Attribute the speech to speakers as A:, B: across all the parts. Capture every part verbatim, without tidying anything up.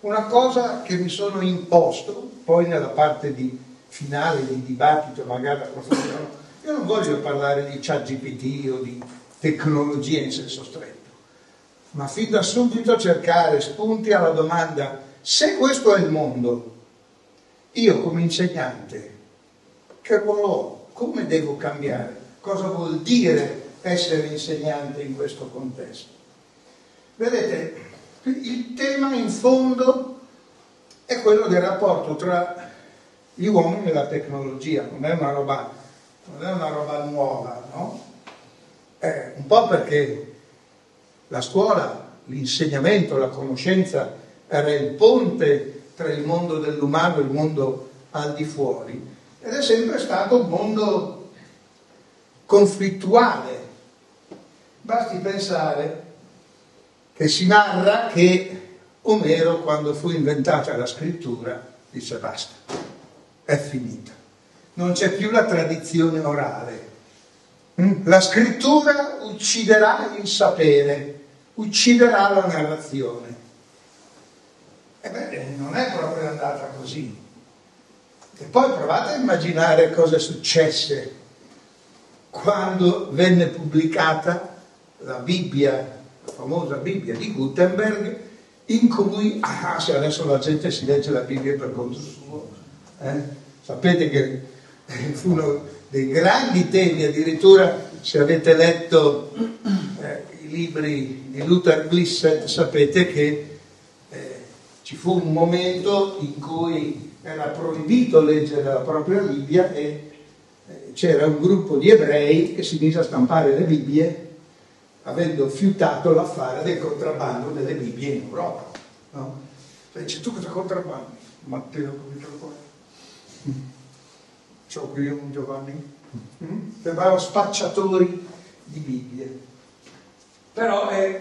A: una cosa che mi sono imposto, poi nella parte di, finale di dibattito magari approfondirò. Io non voglio parlare di ChatGPT o di tecnologia in senso stretto, ma fin da subito cercare spunti alla domanda: se questo è il mondo, io come insegnante che ruolo ho? Come devo cambiare? Cosa vuol dire essere insegnante in questo contesto? Vedete, il tema in fondo è quello del rapporto tra gli uomini e la tecnologia. Non è una roba, non è una roba nuova, no? È un po' perché la scuola, l'insegnamento, la conoscenza era il ponte tra il mondo dell'umano e il mondo al di fuori, ed è sempre stato un mondo conflittuale. Basti pensare che si narra che Omero, quando fu inventata la scrittura, disse basta, è finita, non c'è più la tradizione orale, la scrittura ucciderà il sapere, ucciderà la narrazione. Ebbene, non è proprio andata così. E poi provate a immaginare cosa successe quando venne pubblicata la Bibbia, la famosa Bibbia di Gutenberg, in cui, ah, se adesso la gente si legge la Bibbia per conto suo, eh? Sapete che fu uno dei grandi temi, addirittura se avete letto eh, i libri di Luther Blissett sapete che eh, ci fu un momento in cui era proibito leggere la propria Bibbia e eh, c'era un gruppo di ebrei che si mise a stampare le Bibbie avendo fiutato l'affare del contrabbando delle Bibbie in Europa, no? Dice, tu cosa contrabbandi? Matteo, come te lo fai? C'ho qui un Giovanni? Mm? Sembrano spacciatori di Bibbie. Però eh,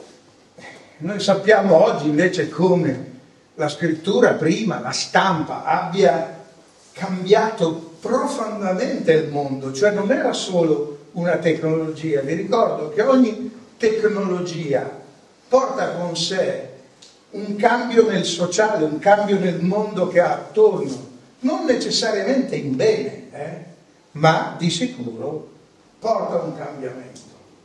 A: noi sappiamo oggi invece come la scrittura prima, la stampa, abbia cambiato profondamente il mondo, cioè non era solo una tecnologia. Vi ricordo che ogni tecnologia porta con sé un cambio nel sociale, un cambio nel mondo che ha attorno, non necessariamente in bene, eh, ma di sicuro porta un cambiamento.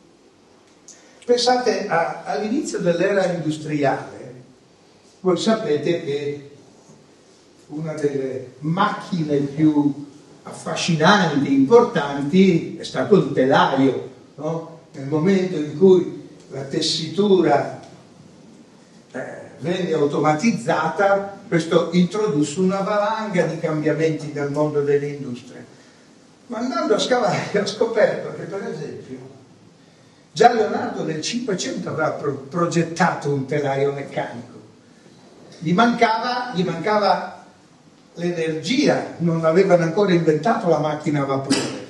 A: Pensate a, all'inizio dell'era industriale, voi sapete che una delle macchine più affascinanti, importanti, è stato il telaio, no? Nel momento in cui la tessitura eh, venne automatizzata, questo introdusse una valanga di cambiamenti nel mondo delle industrie. Ma andando a scavare ho scoperto che, per esempio, già Leonardo nel Cinquecento aveva pro progettato un telaio meccanico. Gli mancava, gli mancava l'energia, non avevano ancora inventato la macchina a vapore,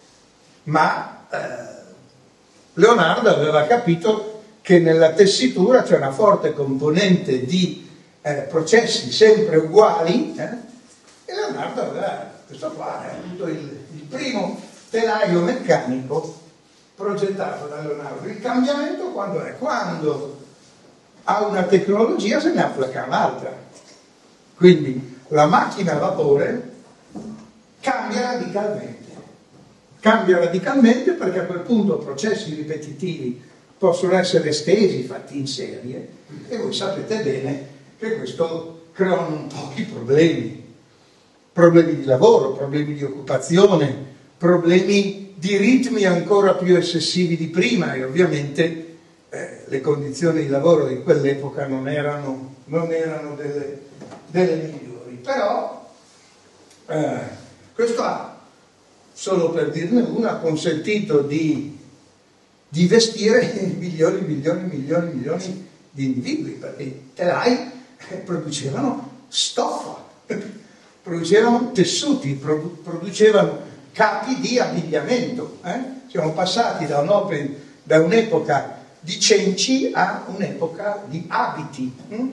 A: ma eh, Leonardo aveva capito che nella tessitura c'è una forte componente di eh, processi sempre uguali, eh, e Leonardo aveva, questo qua è appunto il, il primo telaio meccanico progettato da Leonardo. Il cambiamento quando è? Quando ha una tecnologia se ne applica un'altra. Quindi la macchina a vapore cambia radicalmente. Cambia radicalmente perché a quel punto processi ripetitivi possono essere estesi, fatti in serie, e voi sapete bene che questo crea un po' di problemi. Problemi di lavoro, problemi di occupazione, problemi di ritmi ancora più eccessivi di prima, e ovviamente eh, le condizioni di lavoro di quell'epoca non erano, non erano delle, delle migliori. Però eh, questo ha, solo per dirne una, ha consentito di, di vestire milioni, milioni, milioni, milioni di individui, perché i telai eh, producevano stoffa, producevano tessuti, produ producevano capi di abbigliamento. Eh? Siamo passati da un'epoca di cenci a un'epoca di abiti. Hm?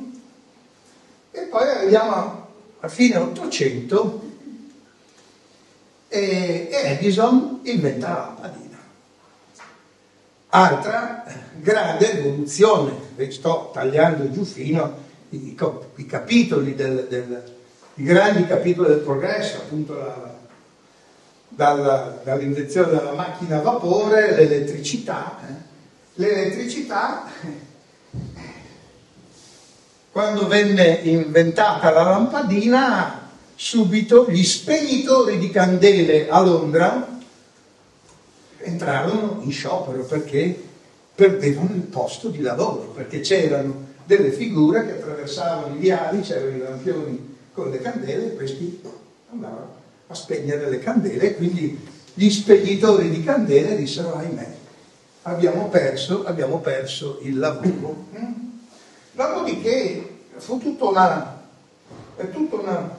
A: E poi arriviamo a fine Ottocento e, e Edison inventa la lampadina. Altra grande evoluzione, sto tagliando giù fino i, i capitoli, del, del, i grandi capitoli del progresso, appunto la, dalla, dall'invenzione della macchina a vapore, l'elettricità. Eh. L'elettricità, quando venne inventata la lampadina, subito gli spegnitori di candele a Londra entrarono in sciopero perché perdevano il posto di lavoro, perché c'erano delle figure che attraversavano i viali, c'erano i lampioni con le candele e questi andavano a spegnere le candele, e quindi gli spegnitori di candele dissero: ahimè, abbiamo perso, abbiamo perso il lavoro. Dopodiché fu tutta una, è tutta una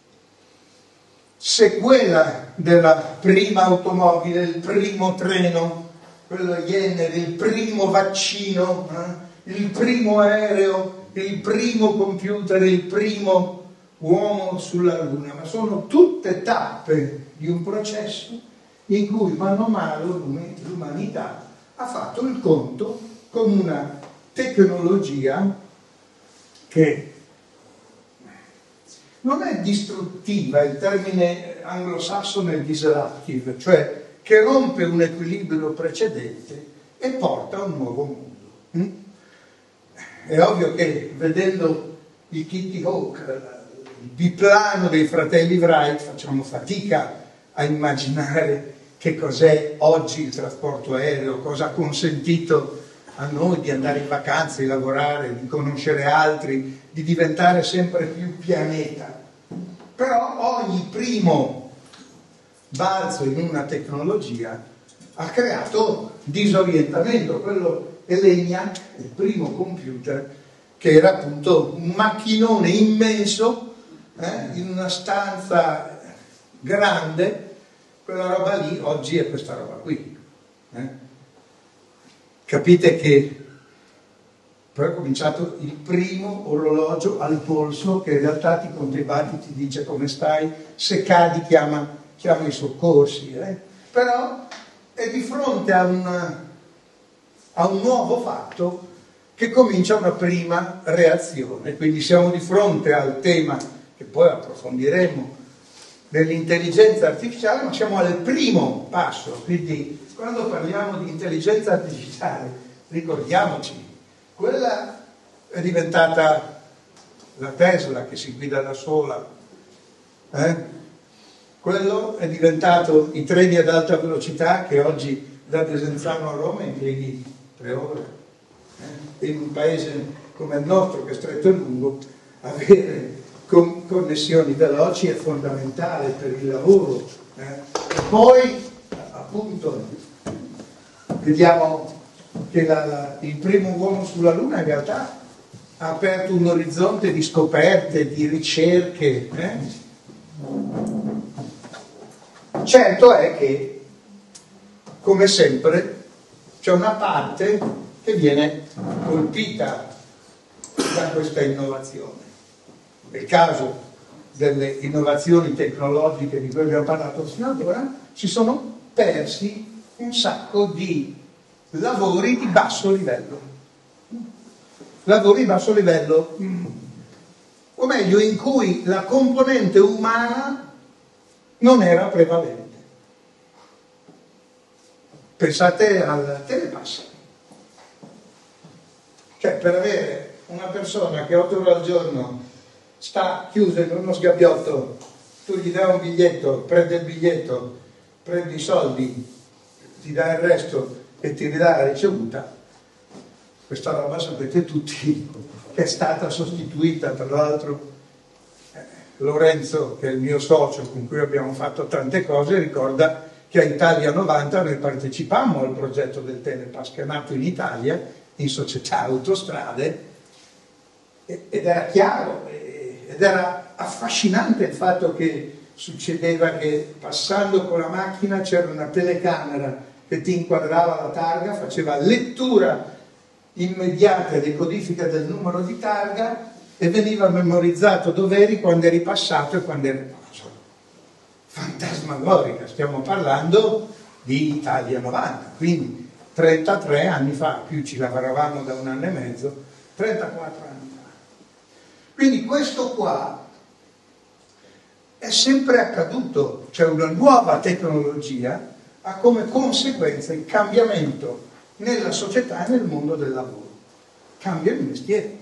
A: sequela della prima automobile, il primo treno, quello Jenner, il primo vaccino, eh? il primo aereo, il primo computer, il primo uomo sulla Luna, ma sono tutte tappe di un processo in cui mano a mano l'umanità ha fatto il conto con una tecnologia che non è distruttiva, il termine anglosassone è disruptive, cioè che rompe un equilibrio precedente e porta a un nuovo mondo. È ovvio che vedendo il Kitty Hawk, il biplano dei fratelli Wright, facciamo fatica a immaginare che cos'è oggi il trasporto aereo, cosa ha consentito a noi di andare in vacanza, di lavorare, di conoscere altri, di diventare sempre più pianeta. Però ogni primo balzo in una tecnologia ha creato disorientamento. Quello ENIAC, il primo computer, che era appunto un macchinone immenso eh, in una stanza grande, quella roba lì oggi è questa roba qui. Eh? Capite che poi è cominciato il primo orologio al polso che in realtà ti conta i battiti, ti dice come stai, se cadi chiama, chiama i soccorsi. Eh? Però è di fronte a un, a un nuovo fatto che comincia una prima reazione. Quindi siamo di fronte al tema, che poi approfondiremo, dell'intelligenza artificiale, ma siamo al primo passo. Quindi quando parliamo di intelligenza artificiale, ricordiamoci, quella è diventata la Tesla che si guida da sola, eh? Quello è diventato i treni ad alta velocità che oggi da Desenzano a Roma impieghi tre ore. Eh? In un paese come il nostro, che è stretto e lungo, avere con connessioni veloci è fondamentale per il lavoro. Eh? E poi, appunto, vediamo che la, la, il primo uomo sulla Luna in realtà ha aperto un orizzonte di scoperte, di ricerche. Eh? Certo è che, come sempre, c'è una parte che viene colpita da questa innovazione. Nel caso delle innovazioni tecnologiche di cui abbiamo parlato fino ad ora, si sono persi un sacco di lavori di basso livello. Lavori di basso livello, o meglio, in cui la componente umana non era prevalente. Pensate al telepass. Cioè, per avere una persona che otto ore al giorno sta chiusa in uno sgabbiotto, tu gli dai un biglietto, prende il biglietto, prendi i soldi, ti dai il resto e ti ridà la ricevuta, questa roba sapete tutti che è stata sostituita, tra l'altro eh, Lorenzo, che è il mio socio con cui abbiamo fatto tante cose, ricorda che a Italia novanta noi partecipammo al progetto del Telepass, che è nato in Italia in società Autostrade, ed era chiaro ed era affascinante il fatto che succedeva che passando con la macchina c'era una telecamera che ti inquadrava la targa, faceva lettura immediata e decodifica del numero di targa e veniva memorizzato dove eri, quando eri passato e quando eri rimasto. Fantasmagorica, stiamo parlando di Italia novanta, quindi trentatré anni fa, più ci lavoravamo da un anno e mezzo, trentaquattro anni fa. Quindi questo qua è sempre accaduto, cioè una nuova tecnologia ha come conseguenza il cambiamento nella società e nel mondo del lavoro. Cambia il mestiere.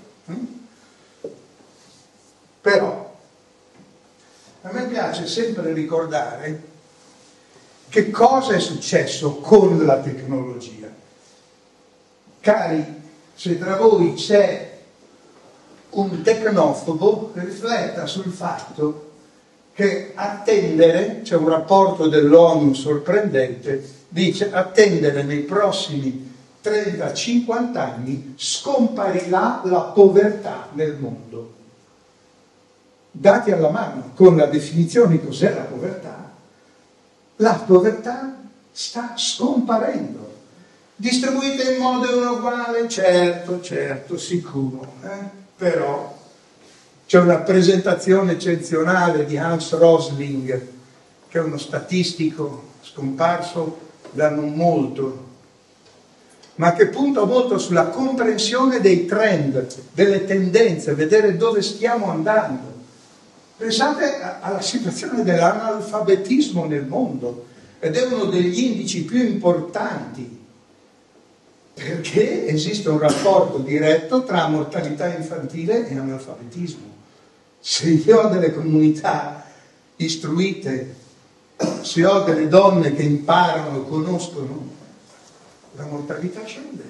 A: Però a me piace sempre ricordare che cosa è successo con la tecnologia. Cari, se tra voi c'è un tecnofobo, rifletta sul fatto che attendere, c'è un rapporto dell'ONU sorprendente, dice attendere nei prossimi trenta cinquanta anni scomparirà la povertà nel mondo. Dati alla mano, con la definizione di cos'è la povertà, la povertà sta scomparendo. Distribuita in modo inuguale? Certo, certo, sicuro. Eh? Però c'è una presentazione eccezionale di Hans Rosling, che è uno statistico scomparso da non molto, ma che punta molto sulla comprensione dei trend, delle tendenze, vedere dove stiamo andando. Pensate alla situazione dell'analfabetismo nel mondo, ed è uno degli indici più importanti, perché esiste un rapporto diretto tra mortalità infantile e analfabetismo. Se io ho delle comunità istruite, se ho delle donne che imparano, conoscono, la mortalità scende.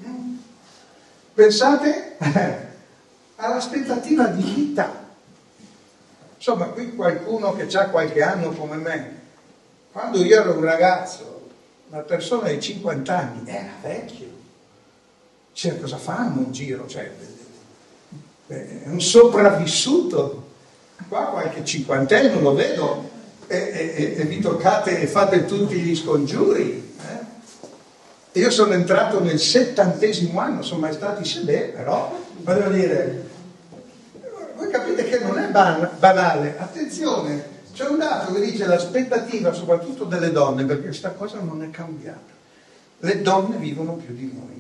A: Pensate all'aspettativa di vita. Insomma, qui qualcuno che ha qualche anno come me, quando io ero un ragazzo, una persona di cinquanta anni, era vecchio. Cioè, cosa fanno in giro? Cioè, è un sopravvissuto. Qua qualche cinquantenne lo vedo e, e, e vi toccate e fate tutti gli scongiuri. Eh? Io sono entrato nel settantesimo anno, sono mai stati sedere, però voglio dire, voi capite che non è ban- banale. Attenzione, c'è un dato che dice l'aspettativa soprattutto delle donne, perché questa cosa non è cambiata. Le donne vivono più di noi.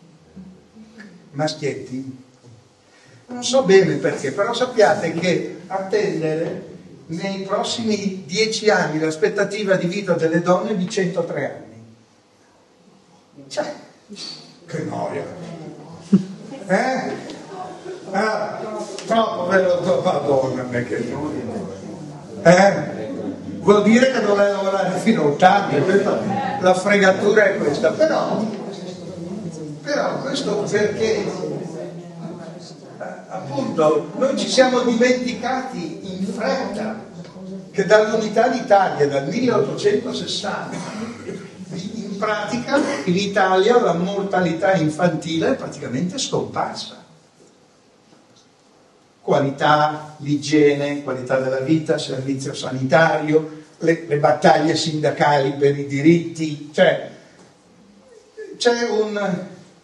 A: Maschietti? Non so bene perché, però sappiate che attendere nei prossimi dieci anni l'aspettativa di vita delle donne è di centotré anni. Cioè, che noia. Eh? Ah, troppo veloce, madonna, che noia. Eh? Vuol dire che dovrei lavorare fino a ottanta, questa, la fregatura è questa, però Però questo perché appunto noi ci siamo dimenticati in fretta che dall'unità d'Italia, dal milleottocentosessanta, in pratica in Italia la mortalità infantile è praticamente scomparsa. Qualità, l'igiene, qualità della vita, servizio sanitario, le, le battaglie sindacali per i diritti, cioè c'è un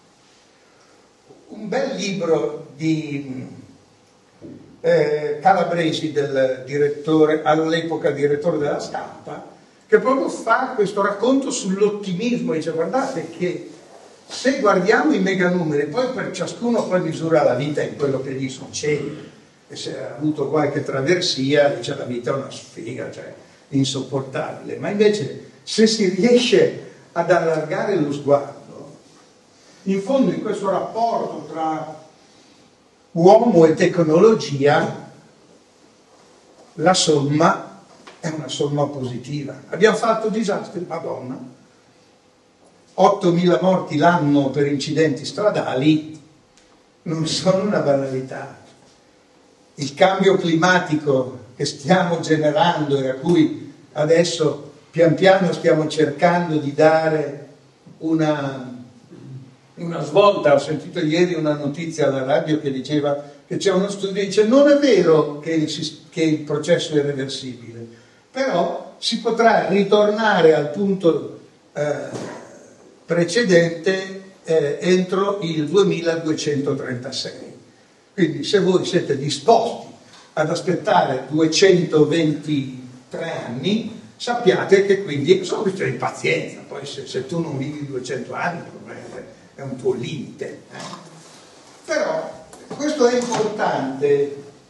A: un bel libro di eh, Calabresi, del direttore, all'epoca direttore della Stampa, che proprio fa questo racconto sull'ottimismo. Dice: guardate che se guardiamo i meganumeri, poi per ciascuno poi misura la vita in quello che gli succede, e se ha avuto qualche traversia dice la vita è una sfiga, cioè insopportabile, ma invece se si riesce ad allargare lo sguardo, in fondo in questo rapporto tra uomo e tecnologia la somma è una somma positiva. Abbiamo fatto disastri, Madonna, ottomila morti l'anno per incidenti stradali non sono una banalità. Il cambio climatico che stiamo generando e a cui adesso pian piano stiamo cercando di dare una una svolta. Ho sentito ieri una notizia alla radio che diceva che c'è uno studio che dice: non è vero che il, che il processo è irreversibile, però si potrà ritornare al punto eh, precedente eh, entro il duemiladuecentotrentasei. Quindi se voi siete disposti ad aspettare duecentoventitré anni, sappiate che quindi sono questione di pazienza. Poi se, se tu non vivi duecento anni è un tuo limite, eh. Però questo è importante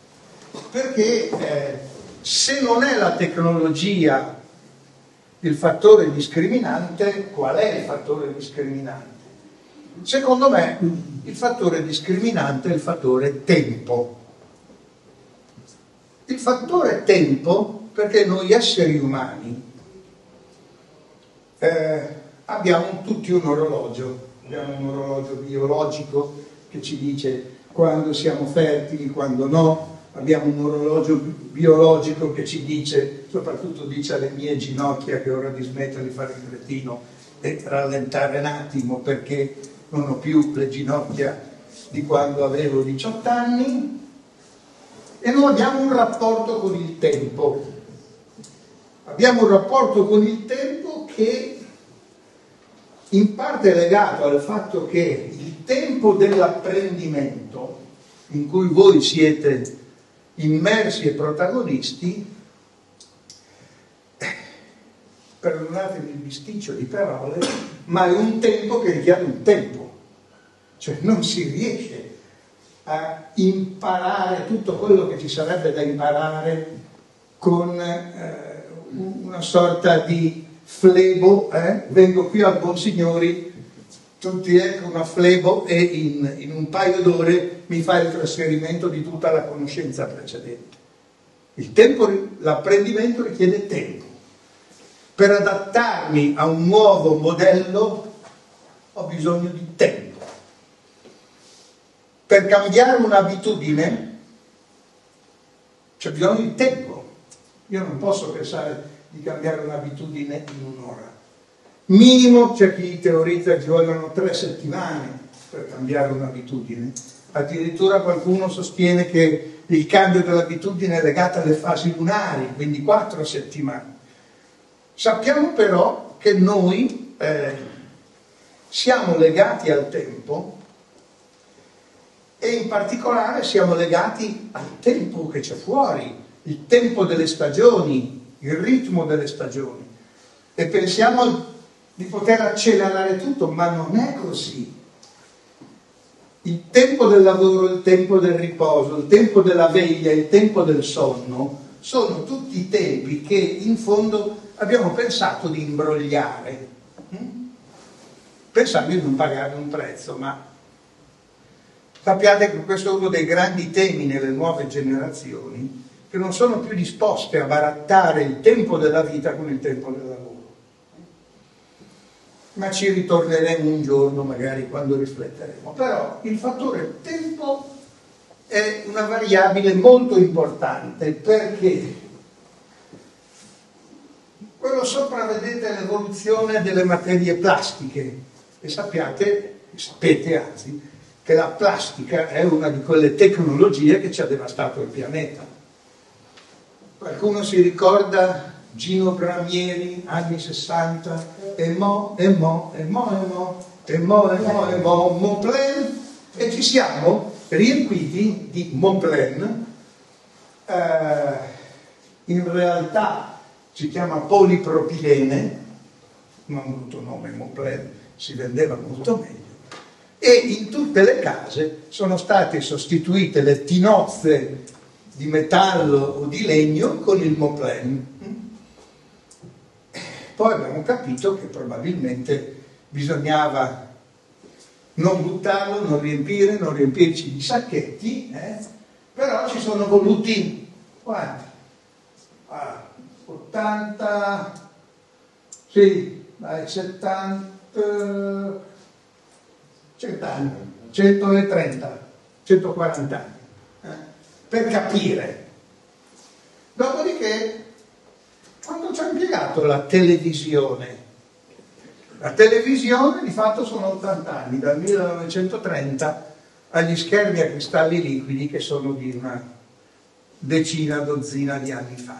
A: perché eh, se non è la tecnologia il fattore discriminante, qual è il fattore discriminante? Secondo me il fattore discriminante è il fattore tempo. Il fattore tempo perché noi esseri umani eh, abbiamo tutti un orologio, abbiamo un orologio biologico che ci dice quando siamo fertili, quando no, abbiamo un orologio biologico che ci dice, soprattutto dice alle mie ginocchia che è ora di smettere di fare il cretino e rallentare un attimo perché non ho più le ginocchia di quando avevo diciotto anni, e noi abbiamo un rapporto con il tempo. Abbiamo un rapporto con il tempo che in parte è legato al fatto che il tempo dell'apprendimento in cui voi siete immersi e protagonisti, perdonatemi il bisticcio di parole, ma è un tempo che richiede un tempo, cioè non si riesce a imparare tutto quello che ci sarebbe da imparare con eh, una sorta di flebo, eh? Vengo qui al Bonsignori, tutti ecco una flebo e in, in un paio d'ore mi fa il trasferimento di tutta la conoscenza precedente. Il tempo, l'apprendimento richiede tempo. Per adattarmi a un nuovo modello ho bisogno di tempo. Per cambiare un'abitudine c'è bisogno di tempo. Io non posso pensare di cambiare un'abitudine in un'ora. Minimo c'è chi teorizza che ci vogliono tre settimane per cambiare un'abitudine. Addirittura qualcuno sostiene che il cambio dell'abitudine è legato alle fasi lunari, quindi quattro settimane. Sappiamo però che noi eh, siamo legati al tempo e in particolare siamo legati al tempo che c'è fuori, il tempo delle stagioni, il ritmo delle stagioni, e pensiamo di poter accelerare tutto, ma non è così. Il tempo del lavoro, il tempo del riposo, il tempo della veglia, il tempo del sonno sono tutti tempi che in fondo abbiamo pensato di imbrogliare, pensando di non pagare un prezzo, ma sappiate che questo è uno dei grandi temi nelle nuove generazioni, che non sono più disposte a barattare il tempo della vita con il tempo del lavoro. Ma ci ritorneremo un giorno, magari quando rifletteremo. Però il fattore tempo è una variabile molto importante, perché quello sopra vedete l'evoluzione delle materie plastiche, e sappiate, sapete anzi, che la plastica è una di quelle tecnologie che ci ha devastato il pianeta. Qualcuno si ricorda Gino Bramieri, anni sessanta, e mo, e mo, e mo, e mo, e mo, e mo, e mo, Montplen, e ci siamo riempiti di Montplen. Eh, in realtà si chiama polipropilene, non un brutto nome, Montplen, si vendeva molto meglio, e in tutte le case sono state sostituite le tinozze di metallo o di legno con il Montplen. Poi abbiamo capito che probabilmente bisognava non buttarlo, non riempire, non riempirci di sacchetti, eh? Però ci sono voluti quanti? Ah, ottanta, sì, dai, settanta, cento anni, centotrenta, centoquaranta anni, eh? Per capire. Dopodiché, quanto ci ha impiegato la televisione? La televisione di fatto sono ottanta anni, dal millenovecentotrenta agli schermi a cristalli liquidi che sono di una decina, dozzina di anni fa.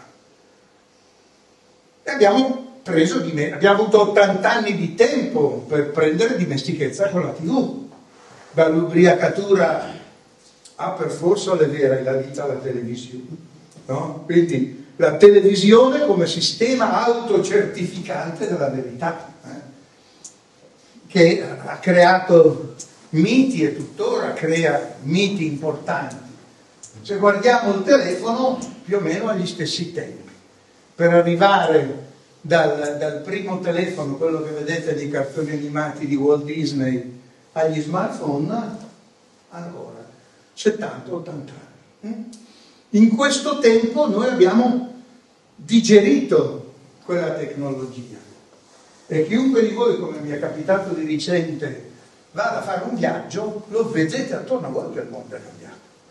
A: E abbiamo preso di me, abbiamo avuto ottanta anni di tempo per prendere dimestichezza con la tivù. Dall'ubriacatura a perforce alle vere la vita alla televisione, no? Quindi la televisione come sistema autocertificante della verità, eh? Che ha creato miti e tuttora crea miti importanti, Se guardiamo il telefono, più o meno agli stessi tempi. Per arrivare dal, dal primo telefono, quello che vedete nei cartoni animati di Walt Disney, agli smartphone, ancora settanta ottanta anni. In questo tempo noi abbiamo digerito quella tecnologia e chiunque di voi, come mi è capitato di recente, vada a fare un viaggio, lo vedete attorno a voi che il mondo è cambiato.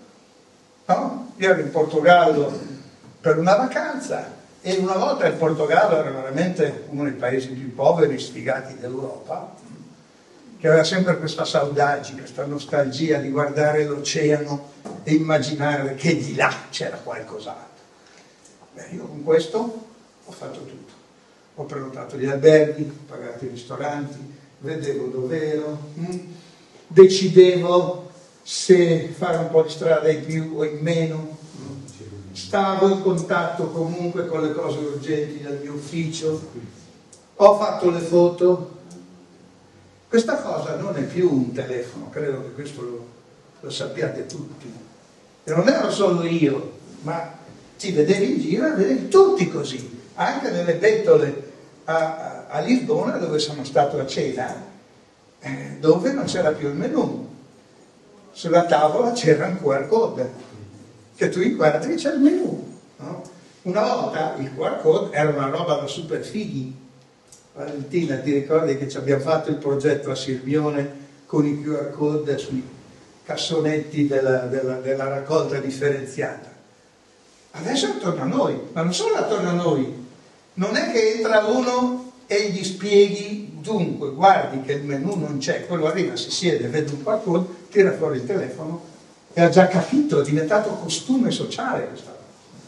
A: No? Io ero in Portogallo per una vacanza e una volta il Portogallo era veramente uno dei paesi più poveri, sfigati d'Europa, che aveva sempre questa saudade, questa nostalgia di guardare l'oceano e immaginare che di là c'era qualcos'altro. Beh, io con questo ho fatto tutto. Ho prenotato gli alberghi, ho pagato i ristoranti, vedevo dove ero, mh, decidevo se fare un po' di strada in più o in meno, stavo in contatto comunque con le cose urgenti del mio ufficio, ho fatto le foto. Questa cosa non è più un telefono, credo che questo lo, lo sappiate tutti. E non ero solo io, ma ti vedevi in giro e vedevi tutti così, anche nelle bettole a, a, a Lisbona, dove sono stato a cena, eh, dove non c'era più il menù. Sulla tavola c'era un Q R code, che tu inquadri e c'è il menù. No? Una volta il Q R code era una roba da super fighi. Valentina, ti ricordi che ci abbiamo fatto il progetto a Sirmione con i Q R code sui cassonetti della, della, della raccolta differenziata? Adesso è attorno a noi, ma non solo attorno a noi. Non è che entra uno e gli spieghi, dunque, guardi che il menù non c'è, quello arriva, si siede, vede un Q R code, tira fuori il telefono e ha già capito, è diventato costume sociale questa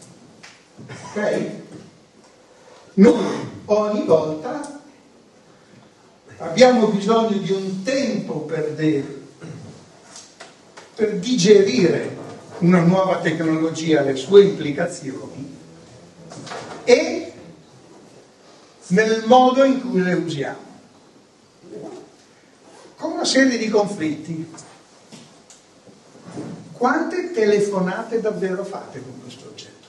A: cosa. Ok? Noi ogni volta abbiamo bisogno di un tempo per, de, per digerire una nuova tecnologia, le sue implicazioni e nel modo in cui le usiamo, con una serie di conflitti. Quante telefonate davvero fate con questo oggetto?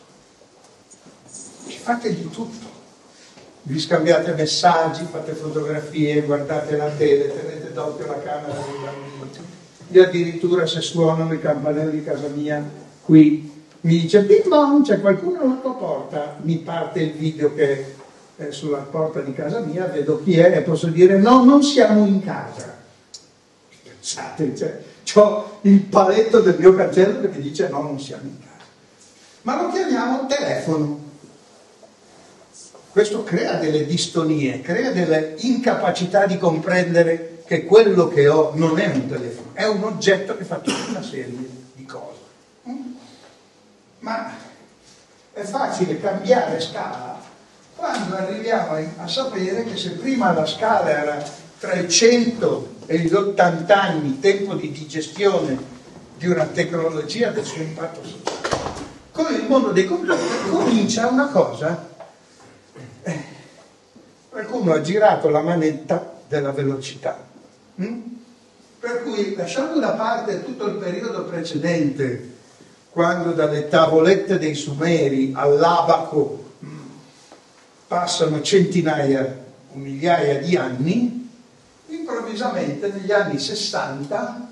A: Fate di tutto. Vi scambiate messaggi, fate fotografie, guardate la tele, tenete d'occhio la camera dei bambini. E addirittura se suonano i campanelli di casa mia, qui mi dice bing bong, c'è qualcuno alla tua porta, mi parte il video che è sulla porta di casa mia, vedo chi è e posso dire no, non siamo in casa. Pensate, cioè, ho il paletto del mio cancello che mi dice no, non siamo in casa. Ma lo chiamiamo telefono. Questo crea delle distonie, crea delle incapacità di comprendere che quello che ho non è un telefono, è un oggetto che fa tutta una serie di cose. Ma è facile cambiare scala quando arriviamo a sapere che se prima la scala era tra i cento e gli ottanta anni, tempo di digestione di una tecnologia del suo impatto sociale, con il mondo dei computer comincia una cosa. Eh, qualcuno ha girato la manetta della velocità, hm? Per cui lasciando da parte tutto il periodo precedente, quando dalle tavolette dei Sumeri all'abaco hm, passano centinaia o migliaia di anni, improvvisamente negli anni sessanta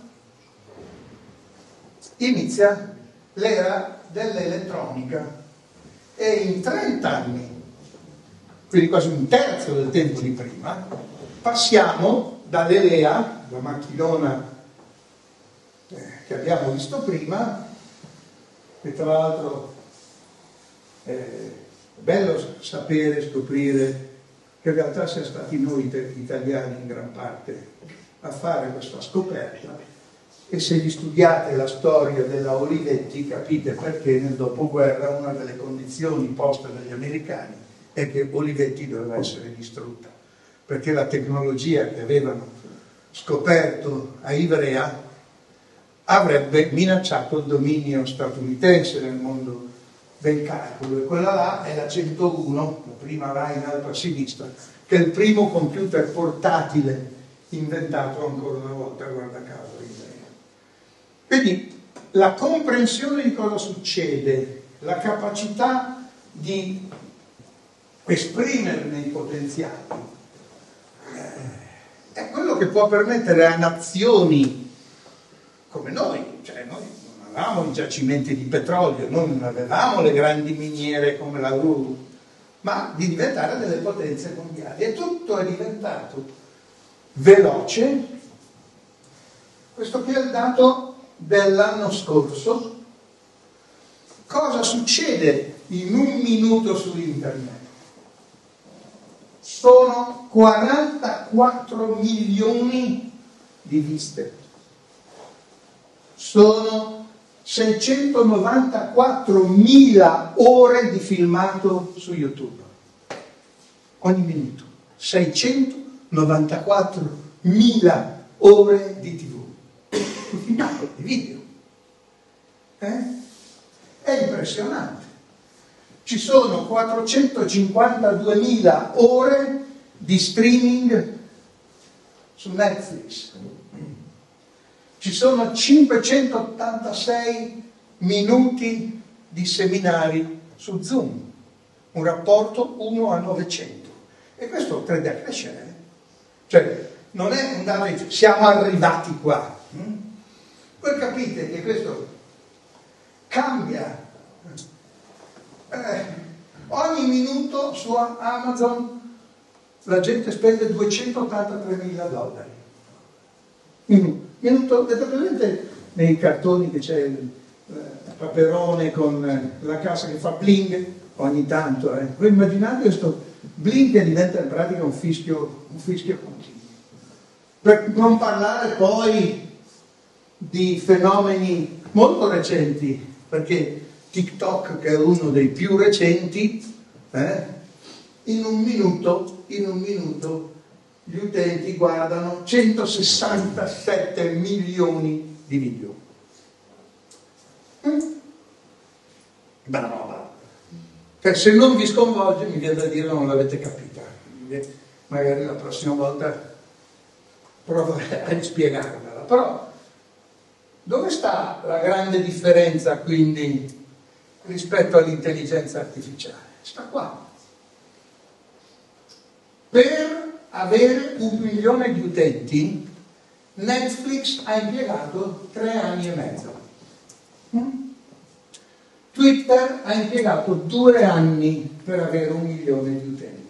A: inizia l'era dell'elettronica e in trenta anni, quindi quasi un terzo del tempo di prima, passiamo dall'E L E A, la macchinona eh, che abbiamo visto prima, che tra l'altro eh, è bello sapere, scoprire che in realtà siamo stati noi italiani in gran parte a fare questa scoperta, e se gli studiate la storia della Olivetti capite perché nel dopoguerra una delle condizioni poste dagli americani è che Olivetti doveva essere distrutta, perché la tecnologia che avevano scoperto a Ivrea avrebbe minacciato il dominio statunitense nel mondo del calcolo, e quella là è la centouno, la prima là in alto a sinistra, che è il primo computer portatile inventato ancora una volta, guarda caso, Ivrea. Quindi la comprensione di cosa succede, la capacità di esprimerne i potenziali, è quello che può permettere a nazioni come noi, cioè noi non avevamo i giacimenti di petrolio, non avevamo le grandi miniere come la Ruhr, ma di diventare delle potenze mondiali, e tutto è diventato veloce. Questo qui è il dato dell'anno scorso. Cosa succede in un minuto su internet? Sono quarantaquattro milioni di viste, sono seicentonovantaquattromila ore di filmato su YouTube ogni minuto, seicentonovantaquattromila ore di tivù, di filmato, di video. Eh? È impressionante. Ci sono quattrocentocinquantaduemila ore di streaming su Netflix. Ci sono cinquecentottantasei minuti di seminari su Zoom, un rapporto uno a novecento. E questo tende a crescere. Cioè, non è un dato, siamo arrivati qua. Voi capite che questo cambia. Eh, ogni minuto su Amazon la gente spende duecentottantatremila dollari. Minuto. Minuto, avete presente nei cartoni che c'è il eh, paperone con la cassa che fa bling ogni tanto? Eh. Voi immaginate questo bling che diventa in pratica un fischio, un fischio continuo. Per non parlare poi di fenomeni molto recenti, perché TikTok, che è uno dei più recenti, eh, in un minuto, in un minuto gli utenti guardano centosessantasette milioni di video. Mm. Bella roba. Cioè, se non vi sconvolge, mi viene da dire non l'avete capita. Magari la prossima volta provo a rispiegarvela. Però dove sta la grande differenza, quindi, rispetto all'intelligenza artificiale? Sta qua. Per avere un milione di utenti, Netflix ha impiegato tre anni e mezzo. Twitter ha impiegato due anni per avere un milione di utenti.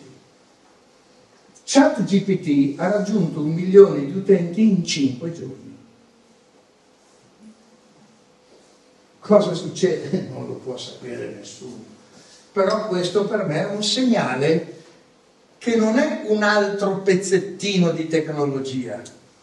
A: ChatGPT ha raggiunto un milione di utenti in cinque giorni. Cosa succede? Non lo può sapere nessuno. Però questo per me è un segnale che non è un altro pezzettino di tecnologia,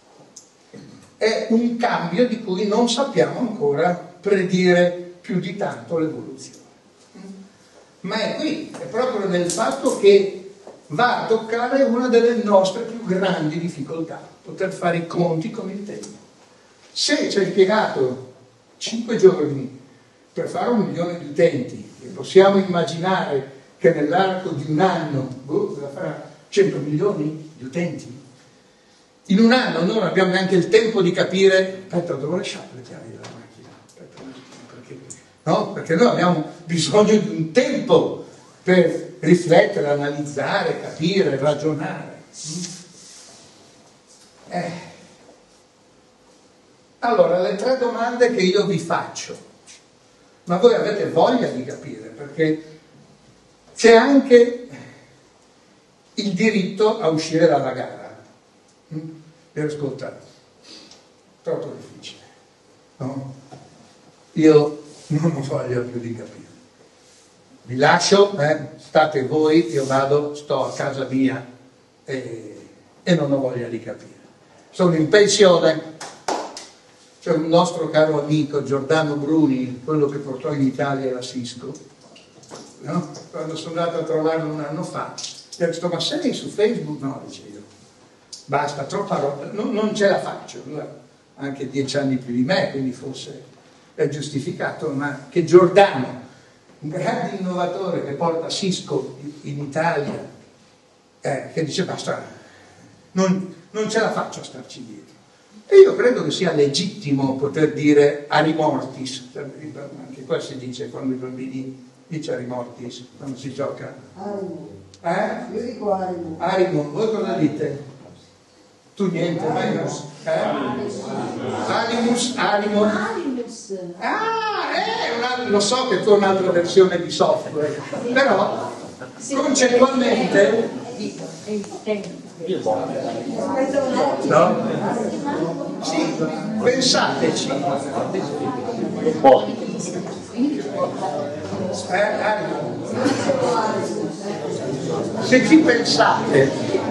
A: è un cambio di cui non sappiamo ancora predire più di tanto l'evoluzione. Ma è qui, è proprio nel fatto che va a toccare una delle nostre più grandi difficoltà, poter fare i conti con il tempo. Se ci ha impiegato cinque giorni per fare un milione di utenti, e possiamo immaginare che nell'arco di un anno boh, farà cento milioni di utenti, in un anno non abbiamo neanche il tempo di capire, aspetta, devo lasciare le chiavi della macchina, aspetta, perché, no? Perché noi abbiamo bisogno di un tempo per riflettere, analizzare, capire, ragionare. Eh. Allora, le tre domande che io vi faccio, ma voi avete voglia di capire, perché c'è anche il diritto a uscire dalla gara. E ascoltate, troppo difficile, no? Io non ho voglia più di capire. Vi lascio, eh? State voi, io vado, sto a casa mia e, e non ho voglia di capire. Sono in pensione. C'è un nostro caro amico, Giordano Bruni, quello che portò in Italia la Cisco, no? Quando sono andato a trovarlo un anno fa, gli ho detto, ma sei su Facebook? No, dice io, basta, troppa roba, non, non ce la faccio. Lui ha anche dieci anni più di me, quindi forse è giustificato, ma che Giordano, un grande innovatore che porta Cisco in Italia, eh, che dice basta, non, non ce la faccio a starci dietro. E io credo che sia legittimo poter dire arimortis, anche qua si dice quando i bambini dice arimortis, quando si gioca.
B: Arimo.
A: Eh?
B: Io dico arimo.
A: Arimo, voi cosa dite? Tu niente, mai no? Eh? Animus, animo.
C: Animus.
A: Ah, eh, una, lo so che tu hai un'altra versione di software, però concettualmente, no? Sì, pensateci. Eh, animo. Se ci pensate,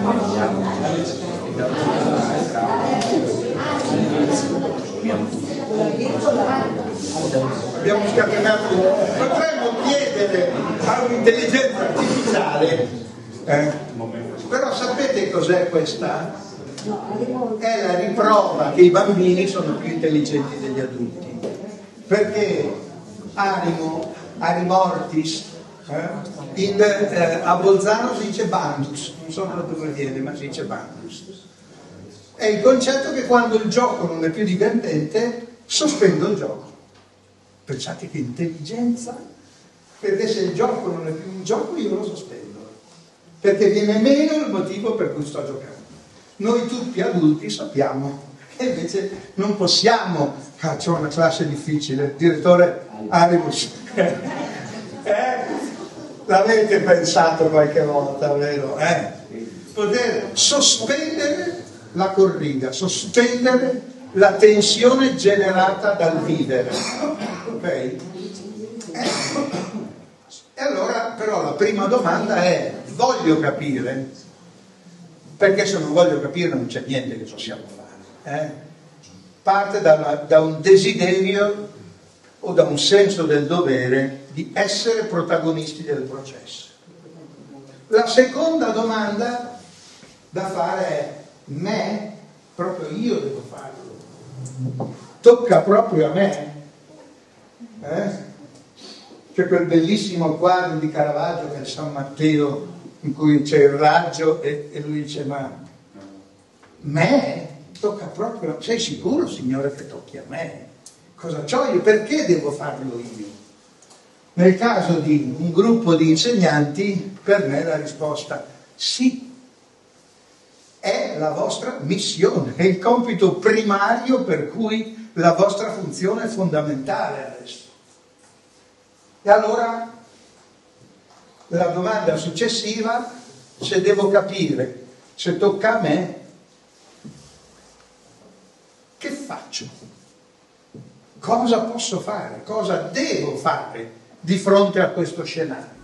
A: abbiamo scatenato, potremmo chiedere a un'intelligenza artificiale, eh, però sapete cos'è questa? È la riprova che i bambini sono più intelligenti degli adulti, perché animo, arimortis, eh? In, eh, a Bolzano si dice bandus, non so da dove viene, ma si dice bandus. È il concetto che quando il gioco non è più divertente, sospendo il gioco. Pensate che intelligenza, perché se il gioco non è più un gioco io lo sospendo, perché viene meno il motivo per cui sto giocando. Noi tutti adulti sappiamo che invece non possiamo, ah, c'è una classe difficile, direttore Arimus, eh? L'avete pensato qualche volta, vero? Eh? Poter sospendere la corrida, sospendere la tensione generata dal vivere, ok? Eh, e allora però la prima domanda è: voglio capire? Perché se non voglio capire non c'è niente che possiamo fare. Eh? Parte da, da un desiderio o da un senso del dovere di essere protagonisti del processo. La seconda domanda da fare è: me, proprio io devo farlo? Tocca proprio a me? Eh? C'è quel bellissimo quadro di Caravaggio che è San Matteo, in cui c'è il raggio e, e lui dice: ma me? Tocca proprio, sei sicuro, Signore, che tocchi a me? Cosa c'ho io? Perché devo farlo io? Nel caso di un gruppo di insegnanti, per me la risposta sì. È la vostra missione, è il compito primario per cui la vostra funzione è fondamentale adesso. E allora la domanda successiva, se devo capire, se tocca a me, che faccio? Cosa posso fare? Cosa devo fare di fronte a questo scenario?